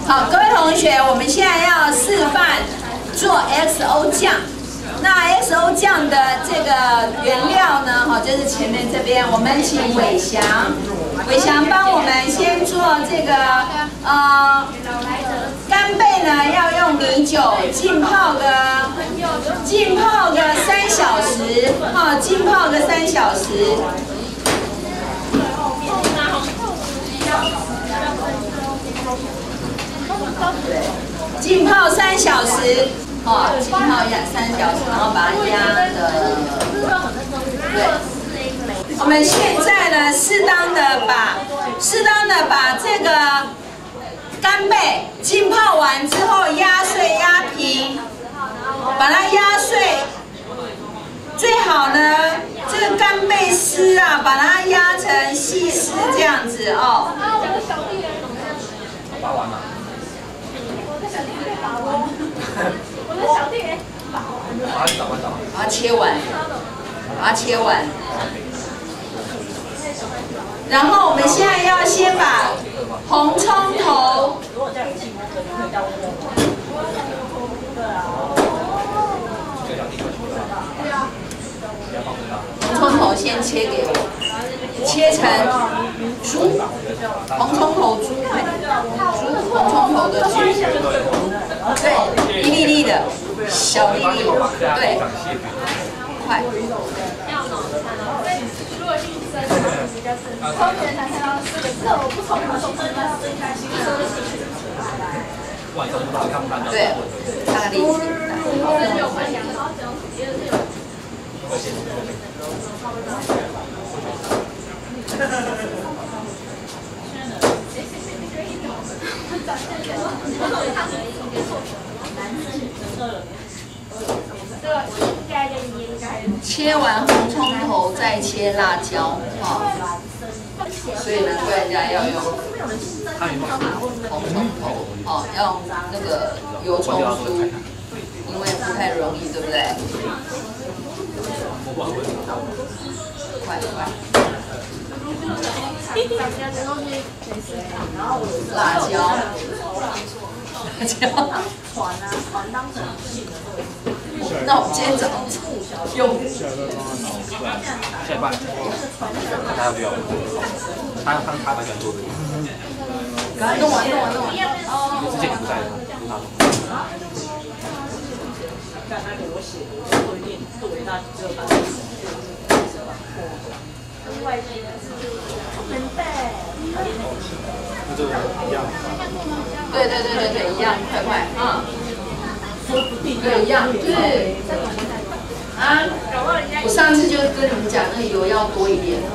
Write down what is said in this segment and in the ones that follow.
好，各位同学，我们现在要示范做 XO 酱。那 XO 酱的这个原料呢，就是前面这边，我们请伟翔帮我们先做这个干贝呢，要用米酒浸泡个3小时，浸泡个3小时。 浸泡3小时，浸泡3小时，然后把它压的，对。我们现在呢，适当的把这个干贝浸泡完之后压碎压平，把它压碎。最好呢，这个干贝丝啊，把它压成细丝这样子哦。 我的小弟哎， 把它切完，然后我们现在要先把红葱头，红葱头先切给我，切成猪，红葱头猪，红葱头的猪。 对，一粒粒的，小粒粒，对，快。对，大力气。切完红葱头再切辣椒，所以难怪人家要用红葱头，要用那个油葱酥，因为不太容易，对不对？快！辣椒。 那我们今天早上用下一半，他要不要？他蛮喜欢做的。 弄完。 之前你不在的，这个一样。 对，一样，快，对，一样，对。啊，我上次就跟你们讲，那个油要多一点，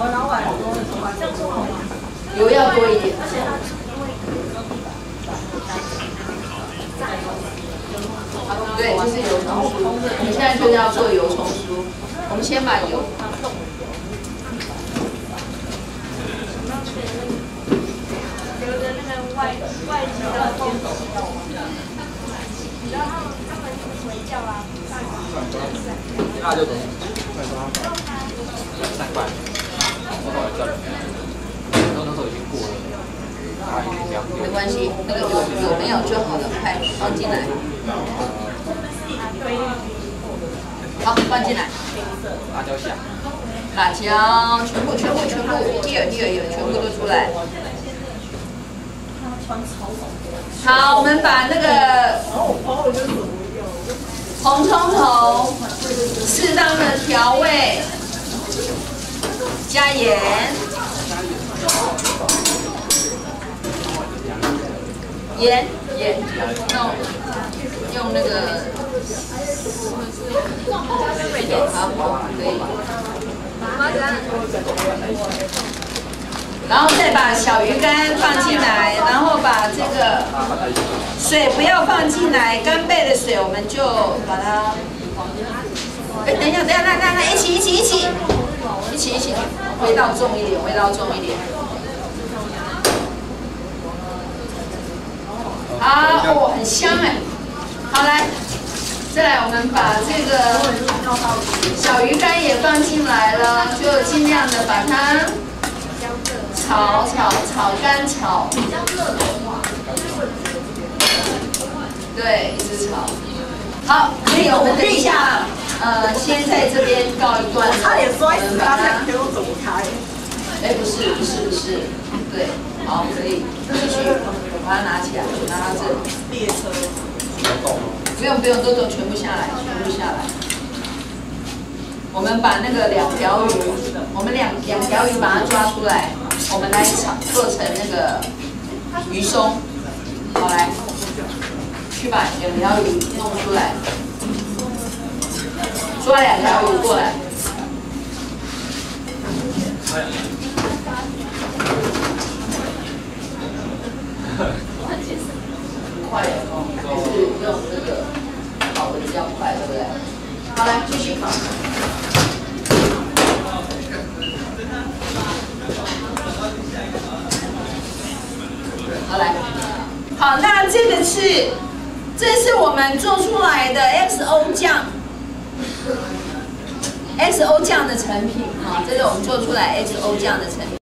油要多一点。对，就是油葱酥。我们现在就是要做油葱酥，我们先把油。 外籍的风俗，然后他们回教啊， 那就等3块，我后来叫人，那时候已经过了，他已经2点。 没关系，那个有没有就好了，快放进来。好，放进来。 辣椒下。 辣椒全部，here，全部都出来。 好，我们把那个红葱头适当的调味，加盐，那用那个好，可以。然后再把小鱼干放进来，然后把这个水不要放进来，干贝的水我们就把它，等一下，那一起，味道重一点。好，很香哎。好，来，再来我们把这个小鱼干也放进来了，就尽量的把它。 炒干炒， 对，一直炒。好，所以我们等一下，先在这边告一段落。 差点摔死，他才给我走开。 哎，不是，对，好，可以继续，我把它拿起来，拿到这里。 列车。 不用，都全部下来，我们把那个两条鱼，我们两条鱼把它抓出来，我们来做成那个鱼松。好，来，去把两条鱼弄出来，抓两条鱼过来。快点哦，还是用这个烤的比较快，对不对？好，来继续烤。好，来，好，那这是我们做出来的 XO 酱，XO 酱的成品啊，这是我们做出来 XO 酱的成品。